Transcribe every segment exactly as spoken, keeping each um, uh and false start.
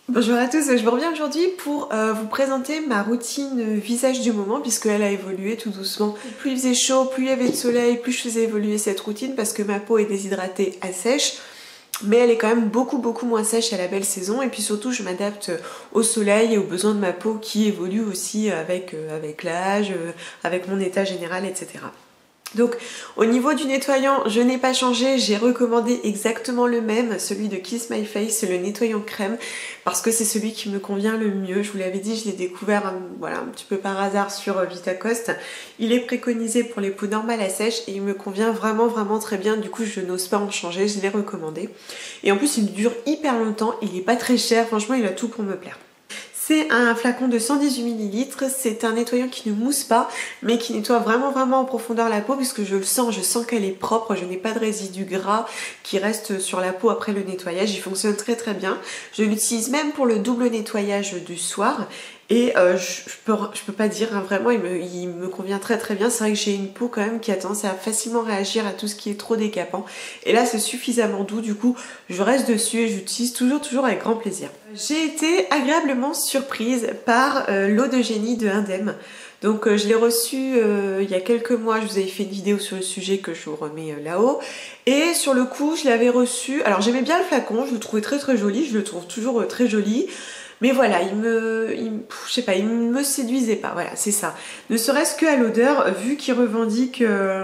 Bonjour à tous, je vous reviens aujourd'hui pour euh, vous présenter ma routine visage du moment puisqu'elle a évolué tout doucement. Plus il faisait chaud, plus il y avait de soleil, plus je faisais évoluer cette routine parce que ma peau est déshydratée à sèche. Mais elle est quand même beaucoup beaucoup moins sèche à la belle saison et puis surtout je m'adapte au soleil et aux besoins de ma peau qui évoluent aussi avec, euh, avec l'âge, euh, avec mon état général, et cetera. Donc au niveau du nettoyant, je n'ai pas changé, j'ai recommandé exactement le même, celui de Kiss My Face, le nettoyant crème, parce que c'est celui qui me convient le mieux. Je vous l'avais dit, je l'ai découvert un, voilà, un petit peu par hasard sur Vitacoste. Il est préconisé pour les peaux normales à sèche et il me convient vraiment vraiment très bien, du coup je n'ose pas en changer, je l'ai recommandé. Et en plus il dure hyper longtemps, il n'est pas très cher, franchement il a tout pour me plaire. C'est un flacon de cent dix-huit millilitres, c'est un nettoyant qui ne mousse pas mais qui nettoie vraiment vraiment en profondeur la peau puisque je le sens, je sens qu'elle est propre, je n'ai pas de résidus gras qui restent sur la peau après le nettoyage, il fonctionne très très bien. Je l'utilise même pour le double nettoyage du soir et euh, je, je, peux, je peux pas dire, hein, vraiment il me, il me convient très très bien. C'est vrai que j'ai une peau quand même qui a tendance à facilement réagir à tout ce qui est trop décapant et là c'est suffisamment doux, du coup je reste dessus et j'utilise toujours toujours avec grand plaisir. J'ai été agréablement surprise par euh, l'eau de génie de Indem. Donc euh, je l'ai reçu euh, il y a quelques mois, je vous avais fait une vidéo sur le sujet que je vous remets euh, là-haut. Et sur le coup je l'avais reçu, alors j'aimais bien le flacon, je le trouvais très très joli, je le trouve toujours euh, très joli. Mais voilà, il me, il, je sais pas, il me séduisait pas, voilà, c'est ça. Ne serait-ce qu'à l'odeur, vu qu'il revendique euh,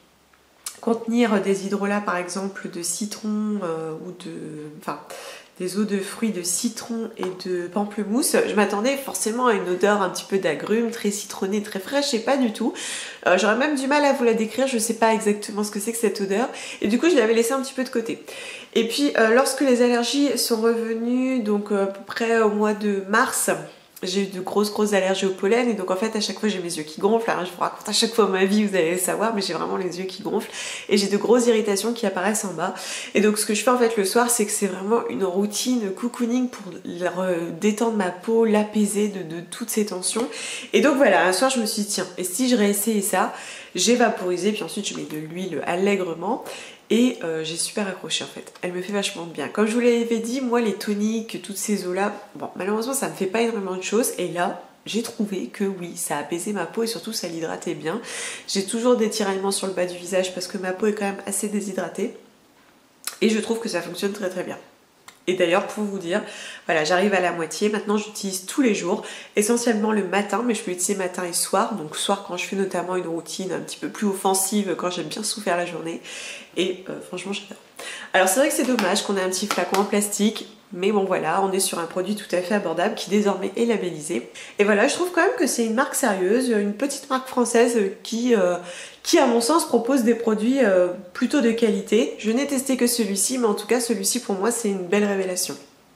contenir des hydrolats par exemple de citron euh, ou de... enfin, des eaux de fruits de citron et de pamplemousse, je m'attendais forcément à une odeur un petit peu d'agrumes, très citronnée, très fraîche, et pas du tout. Euh, J'aurais même du mal à vous la décrire, je sais pas exactement ce que c'est que cette odeur, et du coup je l'avais laissé un petit peu de côté. Et puis euh, lorsque les allergies sont revenues, donc euh, à peu près au mois de mars, j'ai eu de grosses grosses allergies au pollen et donc en fait à chaque fois j'ai mes yeux qui gonflent. Alors je vous raconte à chaque fois ma vie, vous allez le savoir, mais j'ai vraiment les yeux qui gonflent et j'ai de grosses irritations qui apparaissent en bas. Et donc ce que je fais en fait le soir, c'est que c'est vraiment une routine cocooning pour détendre ma peau, l'apaiser de, de toutes ces tensions. Et donc voilà, un soir je me suis dit tiens, et si je réessayais ça, j'ai vaporisé puis ensuite je mets de l'huile allègrement. Et euh, j'ai super accroché en fait, elle me fait vachement bien. Comme je vous l'avais dit, moi les toniques, toutes ces eaux là, bon malheureusement ça me fait pas énormément de choses. Et là, j'ai trouvé que oui, ça apaisait ma peau et surtout ça l'hydratait bien. J'ai toujours des tiraillements sur le bas du visage parce que ma peau est quand même assez déshydratée. Et je trouve que ça fonctionne très très bien. Et d'ailleurs pour vous dire, voilà, j'arrive à la moitié, maintenant j'utilise tous les jours, essentiellement le matin, mais je peux utiliser matin et soir, donc soir quand je fais notamment une routine un petit peu plus offensive, quand j'aime bien souffrir la journée, et euh, franchement j'adore. Alors c'est vrai que c'est dommage qu'on ait un petit flacon en plastique, mais bon voilà, on est sur un produit tout à fait abordable qui désormais est labellisé. Et voilà, je trouve quand même que c'est une marque sérieuse, une petite marque française qui, euh, qui à mon sens propose des produits euh, plutôt de qualité. Je n'ai testé que celui-ci, mais en tout cas celui-ci pour moi c'est une belle révélation.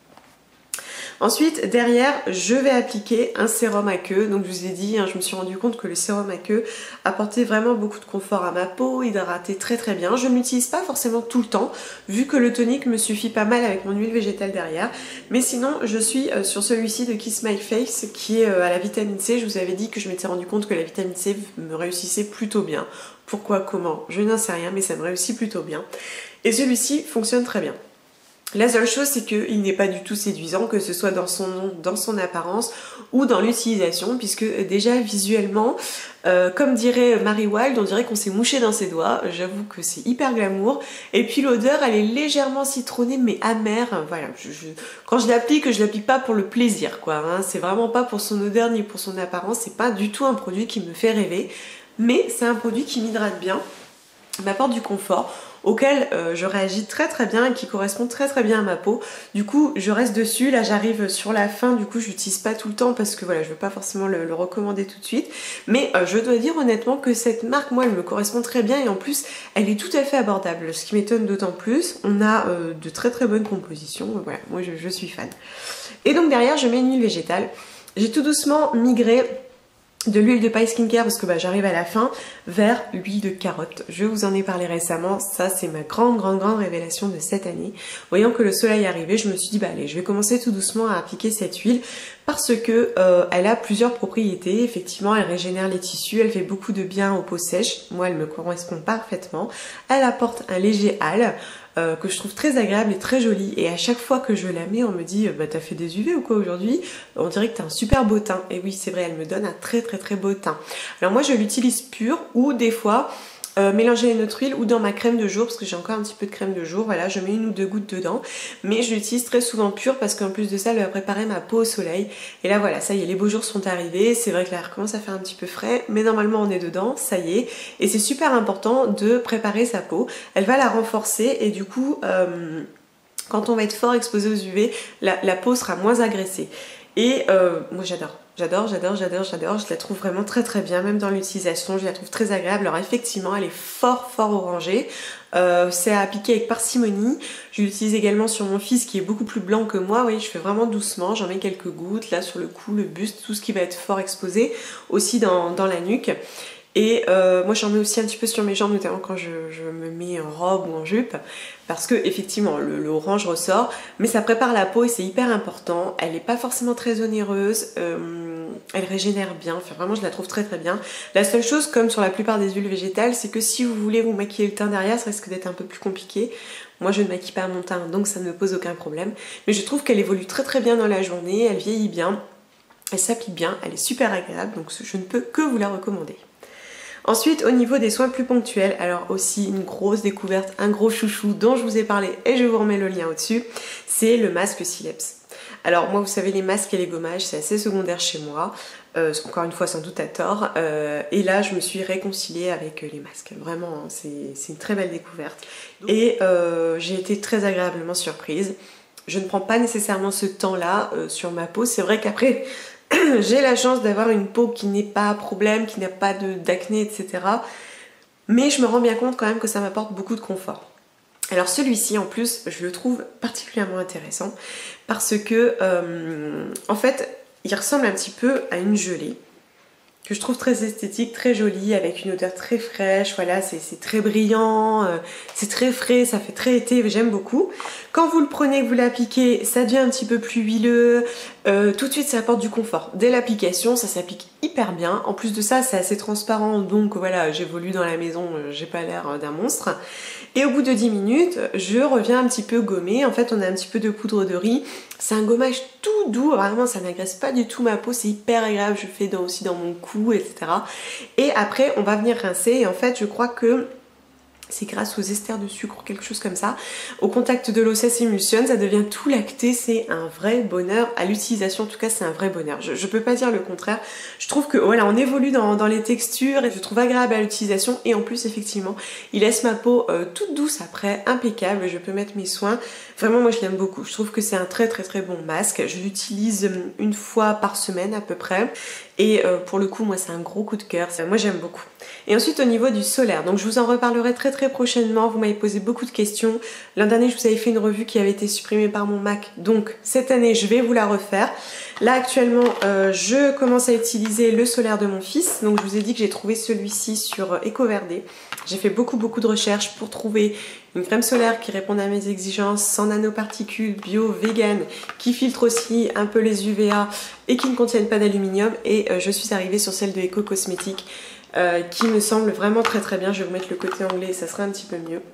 Ensuite, derrière, je vais appliquer un sérum à queue. Donc je vous ai dit, hein, je me suis rendu compte que le sérum à queue apportait vraiment beaucoup de confort à ma peau, hydratait très très bien. Je ne l'utilise pas forcément tout le temps, vu que le tonique me suffit pas mal avec mon huile végétale derrière. Mais sinon, je suis euh, sur celui-ci de Kiss My Face, qui est euh, à la vitamine C. Je vous avais dit que je m'étais rendu compte que la vitamine C me réussissait plutôt bien. Pourquoi, comment, je n'en sais rien, mais ça me réussit plutôt bien. Et celui-ci fonctionne très bien. La seule chose, c'est qu'il n'est pas du tout séduisant, que ce soit dans son nom, dans son apparence ou dans l'utilisation, puisque déjà visuellement, euh, comme dirait Mary Wild, on dirait qu'on s'est mouché dans ses doigts. J'avoue que c'est hyper glamour. Et puis l'odeur, elle est légèrement citronnée mais amère. Voilà, je, je, quand je l'applique, je l'applique pas pour le plaisir, quoi. Hein. C'est vraiment pas pour son odeur ni pour son apparence. C'est pas du tout un produit qui me fait rêver, mais c'est un produit qui m'hydrate bien, m'apporte du confort, auquel euh, je réagis très très bien et qui correspond très très bien à ma peau. Du coup je reste dessus, là j'arrive sur la fin, du coup je l'utilise pas tout le temps parce que voilà, je veux pas forcément le, le recommander tout de suite, mais euh, je dois dire honnêtement que cette marque, moi elle me correspond très bien et en plus elle est tout à fait abordable, ce qui m'étonne d'autant plus. On a euh, de très très bonnes compositions, voilà, moi je, je suis fan. Et donc derrière je mets une huile végétale, j'ai tout doucement migré de l'huile de paille skincare parce que bah, j'arrive à la fin vers l'huile de carotte. Je vous en ai parlé récemment, ça c'est ma grande grande grande révélation de cette année. Voyant que le soleil arrivait, je me suis dit bah allez, je vais commencer tout doucement à appliquer cette huile parce que euh, elle a plusieurs propriétés. Effectivement, elle régénère les tissus, elle fait beaucoup de bien aux peaux sèches. Moi, elle me correspond parfaitement. Elle apporte un léger hâle. euh, que je trouve très agréable et très jolie. Et à chaque fois que je la mets, on me dit bah t'as fait des U V ou quoi aujourd'hui? On dirait que t'as un super beau teint. Et oui, c'est vrai, elle me donne un très très très beau teint. Alors moi je l'utilise pure ou des fois Euh, mélanger une autre huile ou dans ma crème de jour parce que j'ai encore un petit peu de crème de jour, voilà, je mets une ou deux gouttes dedans, mais je l'utilise très souvent pure parce qu'en plus de ça elle va préparer ma peau au soleil. Et là voilà, ça y est, les beaux jours sont arrivés, c'est vrai que là elle recommence à faire un petit peu frais, mais normalement on est dedans, ça y est, et c'est super important de préparer sa peau, elle va la renforcer et du coup euh, quand on va être fort exposé aux U V, la, la peau sera moins agressée. Et euh, moi j'adore, j'adore, j'adore, j'adore, j'adore, je la trouve vraiment très très bien, même dans l'utilisation, je la trouve très agréable. Alors effectivement elle est fort fort orangée, euh, c'est à appliquer avec parcimonie. Je l'utilise également sur mon fils qui est beaucoup plus blanc que moi, oui je fais vraiment doucement, j'en mets quelques gouttes là sur le cou, le buste, tout ce qui va être fort exposé, aussi dans, dans la nuque. Et euh, moi j'en mets aussi un petit peu sur mes jambes, notamment quand je, je me mets en robe ou en jupe, parce que effectivement le, le orange ressort, mais ça prépare la peau et c'est hyper important. Elle n'est pas forcément très onéreuse, euh, elle régénère bien, enfin vraiment je la trouve très très bien. La seule chose, comme sur la plupart des huiles végétales, c'est que si vous voulez vous maquiller le teint derrière, ça risque d'être un peu plus compliqué. Moi je ne maquille pas mon teint, donc ça ne me pose aucun problème. Mais je trouve qu'elle évolue très très bien dans la journée, elle vieillit bien, elle s'applique bien, elle est super agréable, donc je ne peux que vous la recommander. Ensuite, au niveau des soins plus ponctuels, alors aussi une grosse découverte, un gros chouchou dont je vous ai parlé et je vous remets le lien au-dessus, c'est le masque Sileps. Alors moi, vous savez, les masques et les gommages, c'est assez secondaire chez moi, euh, encore une fois sans doute à tort, euh, et là je me suis réconciliée avec les masques, vraiment, hein, c'est une très belle découverte. Et euh, j'ai été très agréablement surprise. Je ne prends pas nécessairement ce temps-là euh, sur ma peau, c'est vrai qu'après... j'ai la chance d'avoir une peau qui n'est pas à problème, qui n'a pas d'acné, et cetera. Mais je me rends bien compte quand même que ça m'apporte beaucoup de confort. Alors celui-ci en plus, je le trouve particulièrement intéressant parce que, euh, en fait, il ressemble un petit peu à une gelée que je trouve très esthétique, très jolie, avec une odeur très fraîche, voilà, c'est très brillant, euh, c'est très frais, ça fait très été, j'aime beaucoup. Quand vous le prenez, que vous l'appliquez, ça devient un petit peu plus huileux, euh, tout de suite ça apporte du confort. Dès l'application, ça s'applique hyper bien, en plus de ça, c'est assez transparent, donc voilà, j'évolue dans la maison, j'ai pas l'air d'un monstre. Et au bout de dix minutes, je reviens un petit peu gommée, en fait on a un petit peu de poudre de riz, c'est un gommage tout doux, vraiment ça n'agresse pas du tout ma peau, c'est hyper agréable, je fais dans, aussi dans mon cou, et cetera. Et après on va venir rincer et en fait je crois que c'est grâce aux esters de sucre ou quelque chose comme ça, au contact de l'eau ça s'émulsionne, ça devient tout lacté, c'est un vrai bonheur, à l'utilisation en tout cas c'est un vrai bonheur, je, je peux pas dire le contraire, je trouve que voilà on évolue dans, dans les textures et je trouve agréable à l'utilisation et en plus effectivement il laisse ma peau euh, toute douce après, impeccable, je peux mettre mes soins, vraiment moi je l'aime beaucoup, je trouve que c'est un très très très bon masque, je l'utilise une fois par semaine à peu près et euh, pour le coup moi c'est un gros coup de cœur, moi j'aime beaucoup. Et ensuite au niveau du solaire, donc je vous en reparlerai très très prochainement, vous m'avez posé beaucoup de questions. L'an dernier je vous avais fait une revue qui avait été supprimée par mon Mac, donc cette année je vais vous la refaire. Là actuellement euh, je commence à utiliser le solaire de mon fils, donc je vous ai dit que j'ai trouvé celui-ci sur EcoVerde. J'ai fait beaucoup beaucoup de recherches pour trouver une crème solaire qui réponde à mes exigences, sans nanoparticules, bio, vegan, qui filtre aussi un peu les U V A et qui ne contiennent pas d'aluminium, et euh, je suis arrivée sur celle de Eco Cosmétiques. Euh, qui me semble vraiment très très bien. Je vais vous mettre le côté anglais, ça sera un petit peu mieux.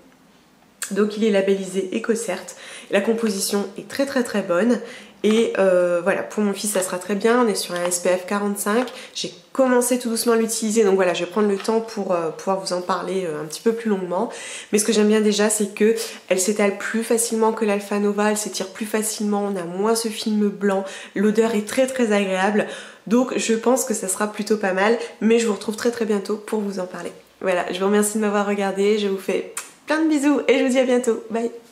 Donc il est labellisé EcoCert. La composition est très très très bonne. Et euh, voilà, pour mon fils ça sera très bien. On est sur un S P F quarante-cinq. J'ai commencé tout doucement à l'utiliser. Donc voilà, je vais prendre le temps pour euh, pouvoir vous en parler euh, un petit peu plus longuement. Mais ce que j'aime bien déjà, c'est que elle s'étale plus facilement que l'Alpha Nova. Elle s'étire plus facilement. On a moins ce film blanc. L'odeur est très très agréable. Donc je pense que ça sera plutôt pas mal, mais je vous retrouve très très bientôt pour vous en parler. Voilà, je vous remercie de m'avoir regardé, je vous fais plein de bisous et je vous dis à bientôt. Bye!